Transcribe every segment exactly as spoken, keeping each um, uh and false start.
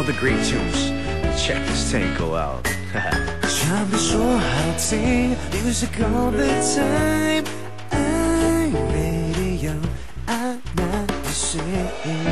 the great tunes. Check this tango out. 唱的说好听 music all the time. I radio, I not the same.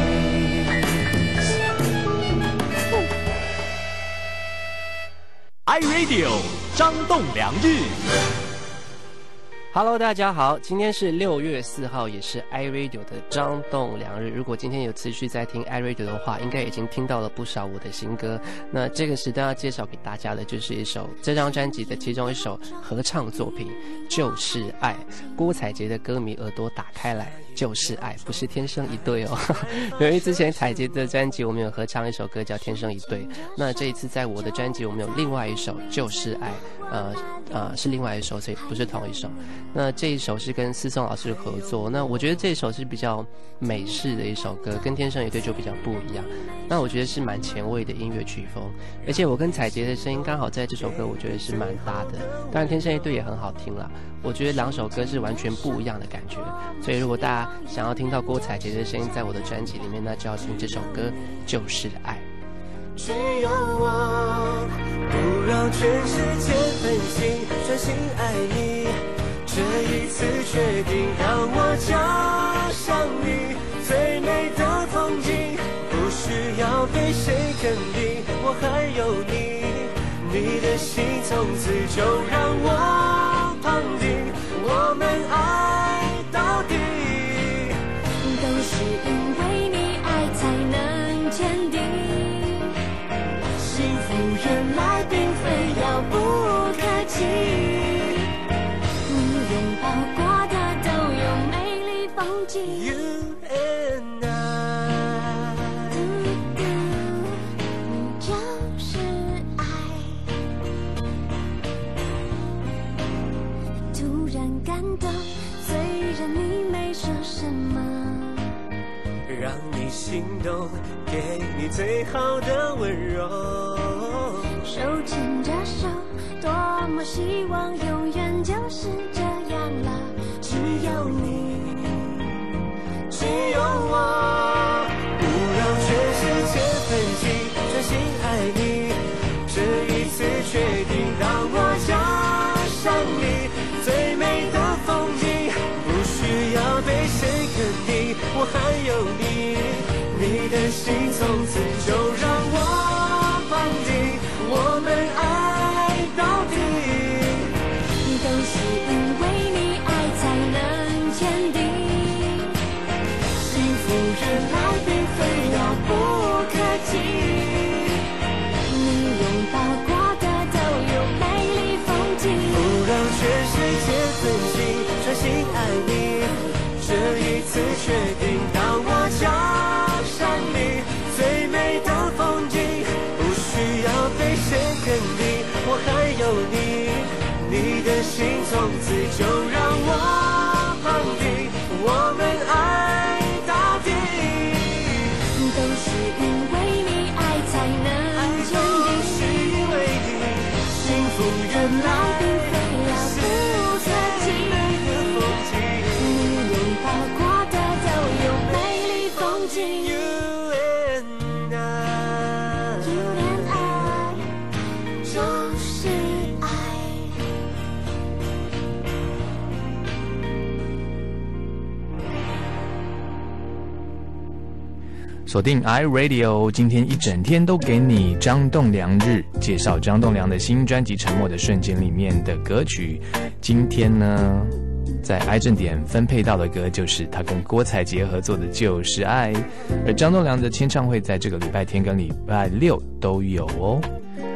iRadio 张栋梁日。 Hello， 大家好，今天是六月四号，也是 iRadio 的张栋梁日。如果今天有持续在听 iRadio 的话，应该已经听到了不少我的新歌。那这个时段要介绍给大家的，就是一首这张专辑的其中一首合唱作品《就是爱》。郭采洁的歌迷耳朵打开来，就是爱，不是天生一对哦。由于之前采洁的专辑我们有合唱一首歌叫《天生一对》，那这一次在我的专辑我们有另外一首《就是爱》，呃呃是另外一首，所以不是同一首。那这一首是跟思松老师合作，那我觉得这一首是比较美式的一首歌，跟天生一对就比较不一样。那我觉得是蛮前卫的音乐曲风，而且我跟采洁的声音刚好在这首歌我觉得是蛮搭的。当然天生一对也很好听啦，我觉得两首歌是完全不一样的感觉。所以如果大家想要听到郭采洁的声音在我的专辑里面，那就要听这首歌就是爱。 只有我不让全世界分心，专心爱你，这一次决定让我交上你最美的风景，不需要被谁肯定，我还有你，你的心从此就让我绑定，我们爱到底， 都是因为你爱才能坚定， 幸福原来并非遥不可及， 你拥抱过的都有美丽风景。 You and I， 嘟嘟，你就是爱。突然感动，虽然你没说什么， 让你心动，给你最好的温柔， 手牵着手，多么希望永远就是这样了。只有你， 只有我，不让全世界分心，专心爱你，这一次决定让我交上你最美的风景，不需要被谁肯定，我还有你，你的心从此就让我绑定，我们爱到底， 都是因为你爱才能坚定， 幸福原来并非遥不可及， 你拥抱过的都有美丽风景， 不让全世界分心，专心爱你，这一次决定让我交上你最美的风景，不需要被谁肯定，我还有你，你的心从此就让我绑定，我们爱到底， 都是因为你爱才能坚定， 是因为你，幸福原来并非遥不可及，你拥抱过的都有美丽风景。 You and I， You and I 就是爱。 锁定 iRadio， 今天一整天都给你张栋梁日介绍张栋梁的新专辑《沉默的瞬间》里面的歌曲。今天呢，在爱正点分配到的歌就是他跟郭采洁合作的《就是爱》，而张栋梁的签唱会在这个礼拜天跟礼拜六都有哦。